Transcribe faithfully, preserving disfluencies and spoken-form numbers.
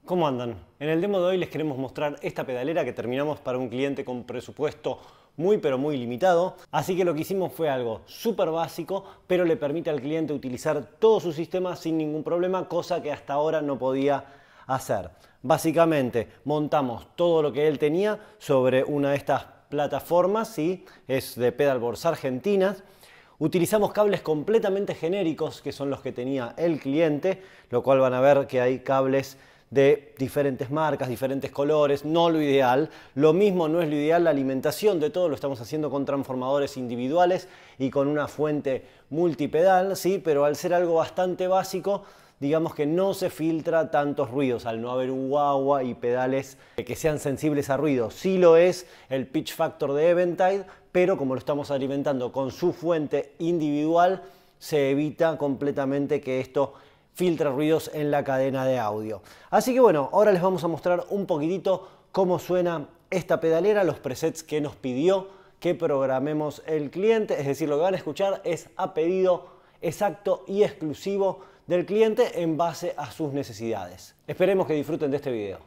¿Cómo andan? En el demo de hoy les queremos mostrar esta pedalera que terminamos para un cliente con presupuesto muy pero muy limitado. Así que lo que hicimos fue algo súper básico, pero le permite al cliente utilizar todo su sistema sin ningún problema, cosa que hasta ahora no podía hacer. Básicamente montamos todo lo que él tenía sobre una de estas plataformas, ¿sí? Es de pedalboards argentinas. Utilizamos cables completamente genéricos, que son los que tenía el cliente, lo cual van a ver que hay cables de diferentes marcas, diferentes colores, no lo ideal. Lo mismo no es lo ideal, la alimentación de todo lo estamos haciendo con transformadores individuales y con una fuente multipedal, ¿sí? Pero al ser algo bastante básico, digamos que no se filtra tantos ruidos, al no haber un wah-wah y pedales que sean sensibles a ruido. Sí lo es el pitch factor de Eventide, pero como lo estamos alimentando con su fuente individual, se evita completamente que esto filtra ruidos en la cadena de audio. Así que bueno, ahora les vamos a mostrar un poquitito cómo suena esta pedalera, los presets que nos pidió que programemos el cliente, es decir, lo que van a escuchar es a pedido exacto y exclusivo del cliente en base a sus necesidades. Esperemos que disfruten de este video.